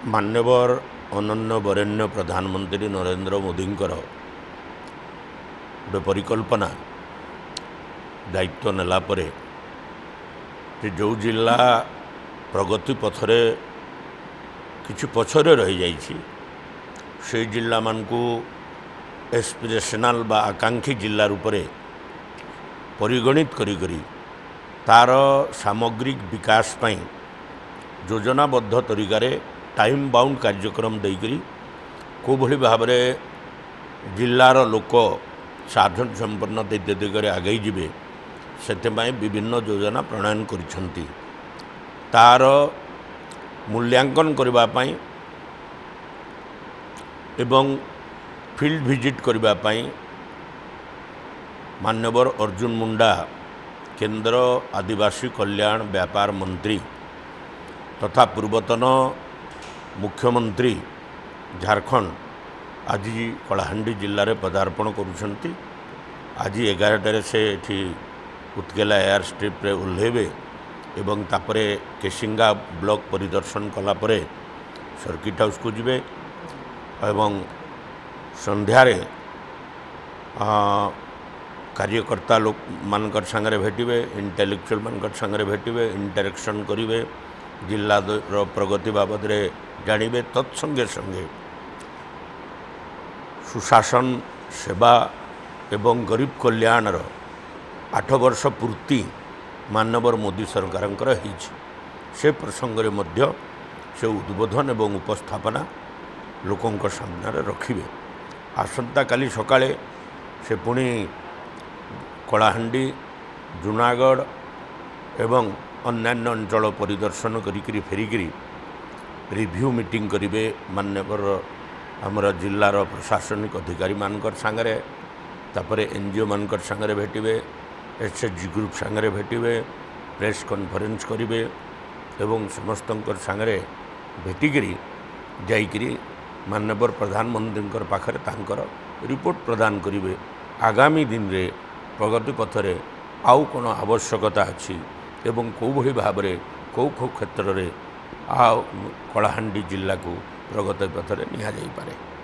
मान्यवर अनन्य वरेण्य प्रधानमंत्री नरेंद्र मोदी गोटे परिकल्पना दायित्व नेला परे जो जिला प्रगति पथरे किछि पछरे रही जाइछि से जिला मानकु एस्पिरेशनल बा आकांक्षी जिला रूप में परिगणित करी तार सामग्रिक विकास पाई योजनाबद्ध तरीके टाइम बाउंड कार्यक्रम देकरी को भली भाव जिलार लोक साधन संपन्न दिगरे आगे जीवे से विभिन्न योजना प्रणयन करिसेंती तार मूल्यांकन करने एवं फील्ड विजिट करने मान्यवर अर्जुन मुंडा केंद्र आदिवासी कल्याण व्यापार मंत्री तथा पूर्वतन मुख्यमंत्री झारखंड आज कलाहांडी जिले में पदार्पण करुछंती। आज 11 से एठी उत्केला एयर स्ट्रिप रे ओह्लेबे एवं तापरे केसिंगा ब्लॉक परिदर्शन कला परे सर्किट हाउस को जिबे एवं संध्यारे कार्यकर्ता लोक मानकर संगे भेटिबे इंटेलेक्चुअल मानकर संगे भेटिबे इंटरेक्शन करिवे जिला प्रगति बाबद रे जानिबे तत्संगे संगे सुशासन सेवा एवं गरीब कल्याण 8 वर्ष पूर्ति मान्यवर मोदी सरकार से प्रसंग में से उद्बोधन एवं उपस्थापना लोकों सामने रखिए। आसंता काली सकाळे से पुणी कलाहांडी जूनागढ़ एवं अन्यान्य अंचल परिदर्शन करी फेरिकी रिव्यू मीटिंग करेंगे मान्यवर आमर जिलार प्रशासनिक अधिकारी मानकर सांगरे तापरे एनजीओ मानकर सांगरे भेटिबे एसएचजी ग्रुप सांगरे भेटिबे प्रेस कॉन्फ्रेंस करेंगे एवं समस्त सांगरे भेटिकी जाइकरी मान्यवर प्रधानमंत्री पाखरे तांकर रिपोर्ट प्रदान करेंगे आगामी दिन रे प्रगति पथरे आउ कौन आवश्यकता अच्छी एवं कौ भली भाव में कौ क्षेत्र में कलाहांडी जिला को प्रगति पथरे निया जाई पारे।